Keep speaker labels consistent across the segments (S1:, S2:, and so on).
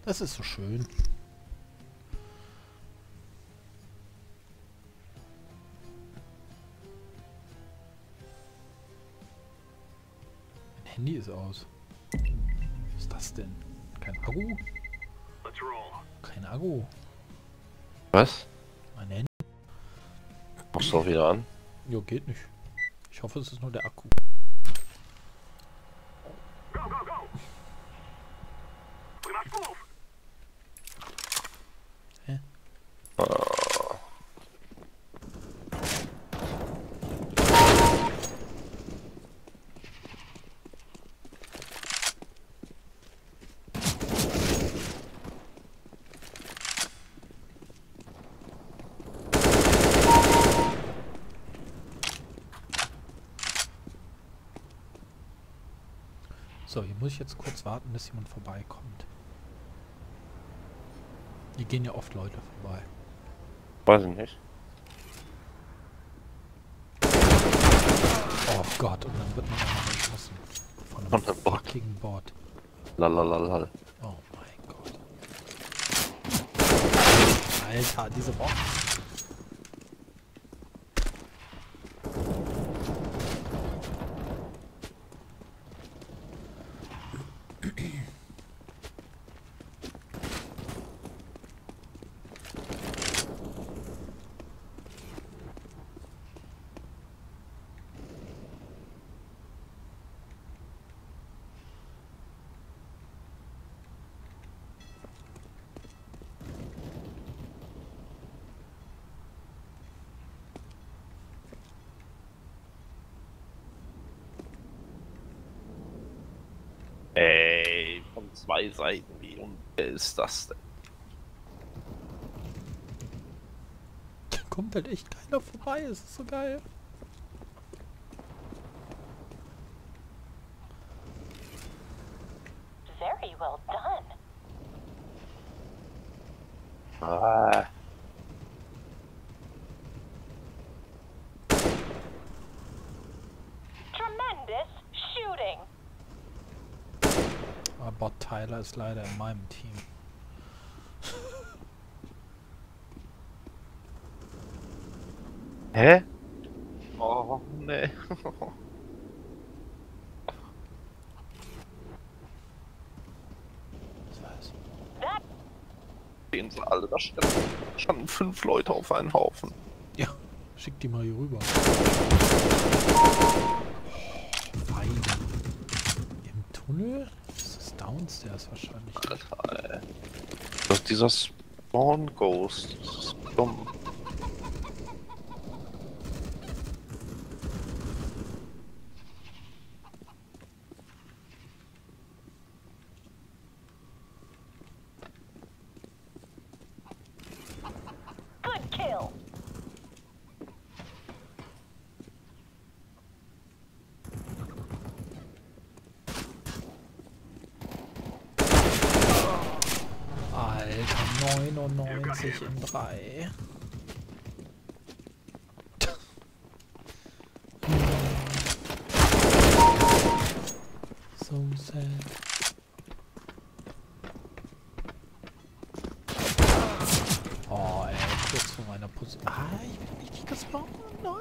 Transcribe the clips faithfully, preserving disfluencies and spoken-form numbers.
S1: Das ist so schön. Mein Handy ist aus. Was ist das denn? Kein Akku? Kein Akku.
S2: Was?
S1: Mein Handy?
S2: Machst du auch wieder an?
S1: Jo, geht nicht. Ich hoffe, es ist nur der Akku. Hä?
S2: Ah.
S1: So, hier muss ich jetzt kurz warten, bis jemand vorbeikommt. Hier gehen ja oft Leute vorbei.
S2: Weiß ich nicht.
S1: Oh Gott, und dann wird man einfach geschossen. Von
S2: Von
S1: einem
S2: einem Bot.
S1: fucking Bot.
S2: Lalalala.
S1: Oh mein Gott. Alter, diese Bots.
S2: Ey, von zwei Seiten, wie und wer ist das denn?
S1: Da kommt halt echt keiner vorbei, es ist so geil.
S3: Very well done.
S2: Ah.
S3: Tremendous shooting.
S1: Aber Bot Tyler ist leider in meinem Team.
S2: Hä? Oh, ne.
S1: Was war's?
S3: That
S2: Sehen sie alle, da standen, standen fünf Leute auf einen Haufen.
S1: Ja, schick die mal hier rüber. Wein. Im Tunnel? Das ist downstairs wahrscheinlich.
S2: Alter, ey. Das ist dieser Spawn Ghost. Das ist dumm.
S3: good kill.
S1: Alter, neunundneunzig in drei. So sad. Oh, ey, kurz vor meiner Position. Ah, ich bin richtig gespawnt. Nein.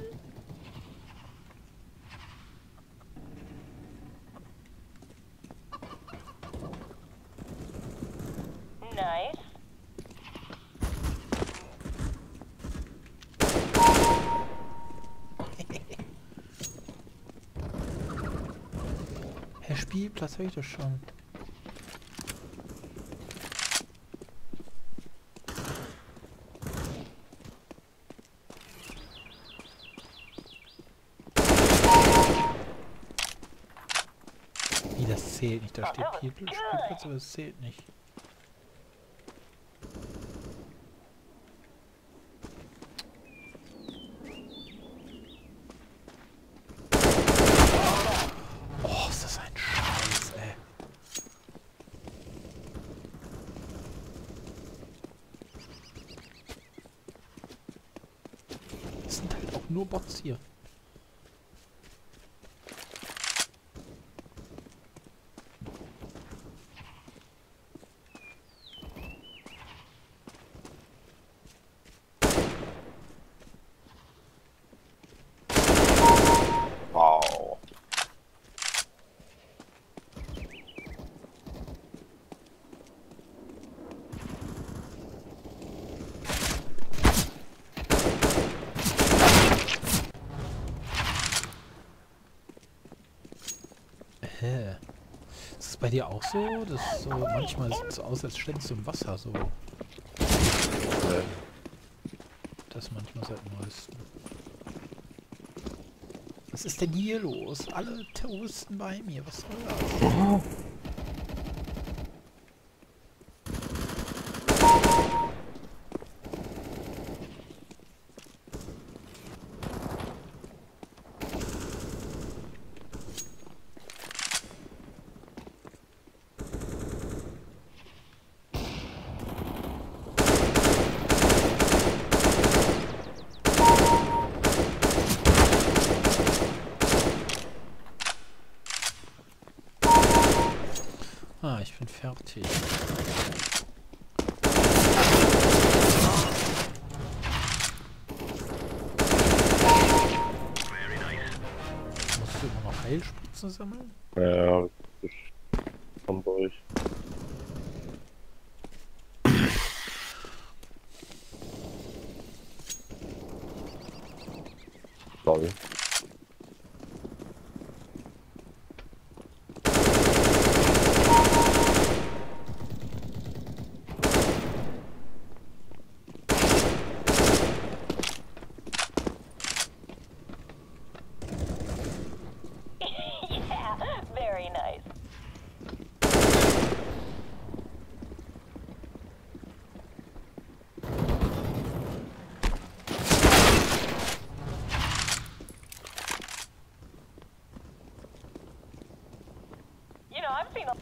S3: Nice.
S1: Herr Spielplatz habe ich doch schon. Wie, das zählt nicht. Da steht Spiel- Spielplatz, aber es zählt nicht. Oh, ist das ein Scheiß, ey. Es sind halt auch nur Bots hier. bei dir auch so? Das so manchmal sieht es so aus, als ständest du im Wasser so.
S2: Äh,
S1: Das manchmal seit neuestem. Was ist denn hier los? Alle Terroristen bei mir, was soll das? Ah, ich bin fertig. Musst du immer noch Heilspritzen sammeln?
S2: ja, ich komm durch. Lol.
S3: Yeah, very nice. You know, I've seen a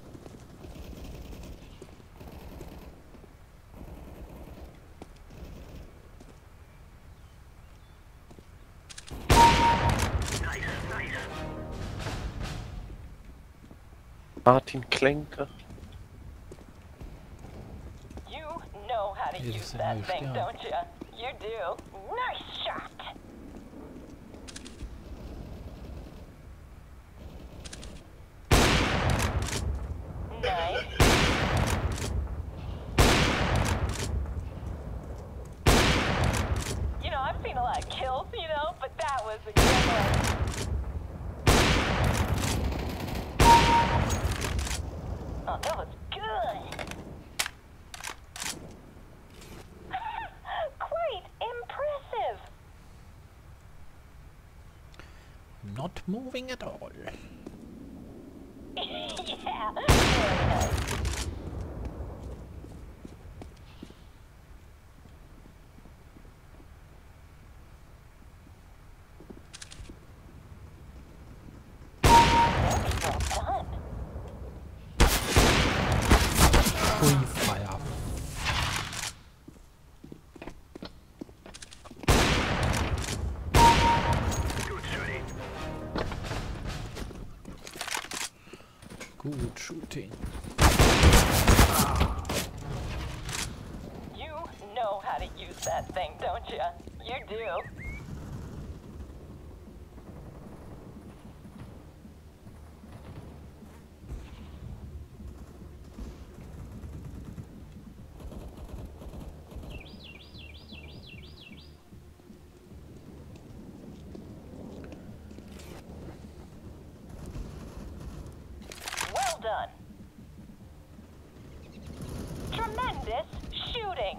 S2: Martin Klenke.
S3: You know how to
S1: Jedes
S3: use
S1: Mal
S3: that thing,
S1: sterben.
S3: don't you? You do. Nice shot. Nice. You know, I've seen a lot of kills, you know, but that was a good one. Oh, that was good. Quite impressive.
S1: Not moving at all.
S3: Yeah, very nice. Well done.
S1: Free Fire. Good shooting.
S3: You know how to use that thing, don't you? You do. Well done. Tremendous shooting.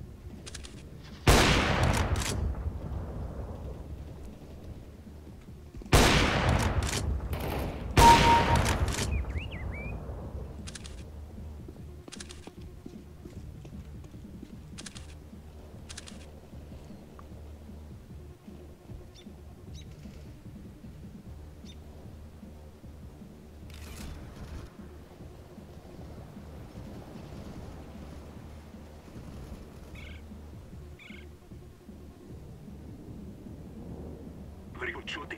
S4: Very good shooting.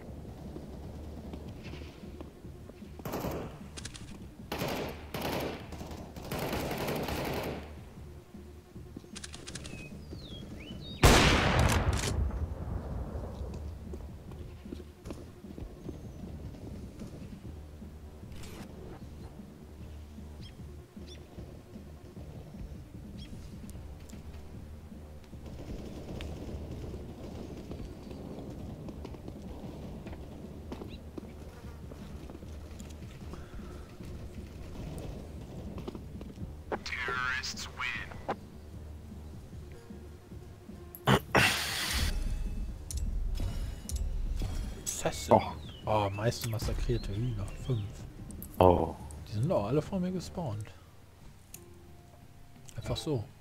S1: Assassin.
S2: Oh.
S1: Oh, meiste massakrierte Hühner. Fünf.
S2: Oh.
S1: Die sind doch alle vor mir gespawnt. Einfach so.